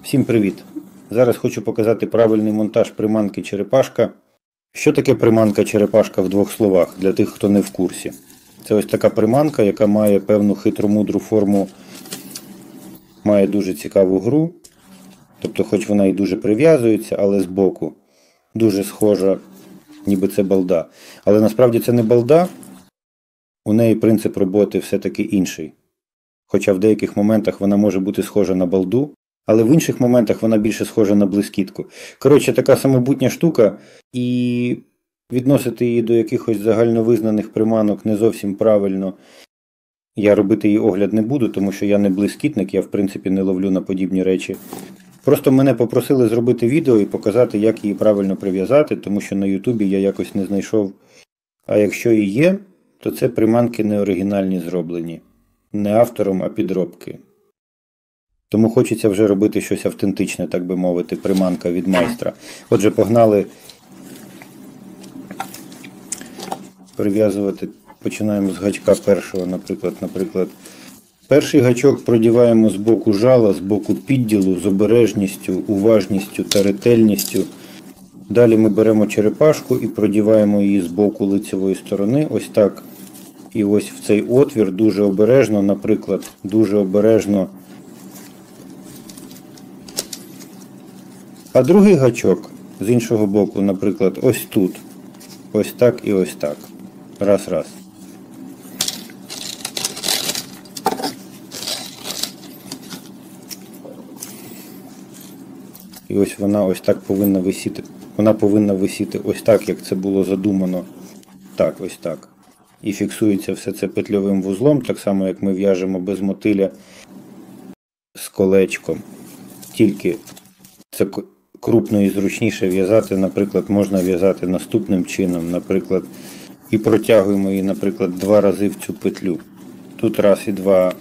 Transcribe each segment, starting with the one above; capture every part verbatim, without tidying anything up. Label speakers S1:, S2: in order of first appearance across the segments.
S1: Всім привіт! Зараз хочу показати правильний монтаж приманки черепашка. Що таке приманка черепашка в двох словах, для тих, хто не в курсі? Це ось така приманка, яка має певну хитромудру форму, має дуже цікаву гру. Тобто, хоч вона і дуже прив'язується, але збоку дуже схожа, ніби це балда. Але насправді це не балда, у неї принцип роботи все-таки інший. Хоча в деяких моментах вона може бути схожа на балду, але в інших моментах вона більше схожа на блискітку. Коротше, така самобутня штука, і відносити її до якихось загальновизнаних приманок не зовсім правильно. Я робити її огляд не буду, тому що я не блискітник, я в принципі не ловлю на подібні речі. Просто мене попросили зробити відео і показати, як її правильно прив'язати, тому що на ютубі я якось не знайшов. А якщо і є, то це приманки не оригінальні зроблені. Не автором, а підробки. Тому хочеться вже робити щось автентичне, так би мовити, приманка від майстра. Отже, погнали прив'язувати. Починаємо з гачка першого, наприклад. наприклад. Перший гачок продіваємо з боку жала, з боку підділу, з обережністю, уважністю та ретельністю. Далі ми беремо черепашку і продіваємо її з боку лицевої сторони, ось так. І ось в цей отвір дуже обережно, наприклад, дуже обережно. А другий гачок з іншого боку, наприклад, ось тут. Ось так і ось так. Раз, раз. І ось вона ось так повинна висіти. Вона повинна висіти ось так, як це було задумано. Так, ось так. І фіксується все це петльовим вузлом, так само, як ми в'яжемо без мотиля з колечком. Тільки це крупно і зручніше в'язати, наприклад, можна в'язати наступним чином, наприклад, і протягуємо її, наприклад, два рази в цю петлю. Тут раз і два.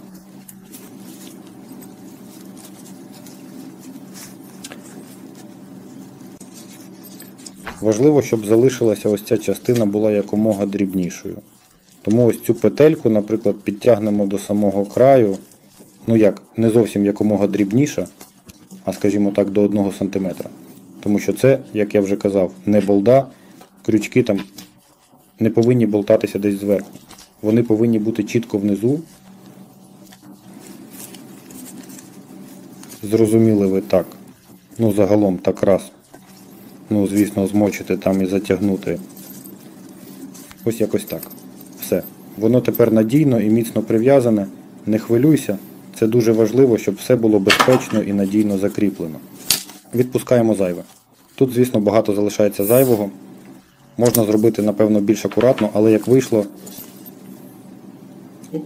S1: Важливо, щоб залишилася ось ця частина була якомога дрібнішою. Тому ось цю петельку, наприклад, підтягнемо до самого краю, ну як, не зовсім якомога дрібніша, а скажімо так, до одного сантиметра. Тому що це, як я вже казав, не болда, крючки там не повинні болтатися десь зверху. Вони повинні бути чітко внизу. Зрозуміли ви так. Ну загалом так раз. Ну звісно змочити там і затягнути. Ось якось так. Все. Воно тепер надійно і міцно прив'язане. Не хвилюйся. Це дуже важливо, щоб все було безпечно і надійно закріплено. Відпускаємо зайве. Тут, звісно, багато залишається зайвого. Можна зробити, напевно, більш акуратно, але як вийшло... Оп.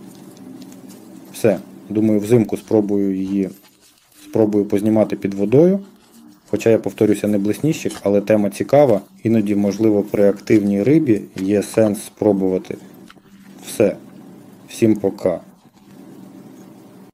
S1: Все. Думаю, взимку спробую її спробую познімати під водою. Хоча, я повторюся, не блисніщик, але тема цікава. Іноді, можливо, при активній рибі є сенс спробувати. Все. Всім пока.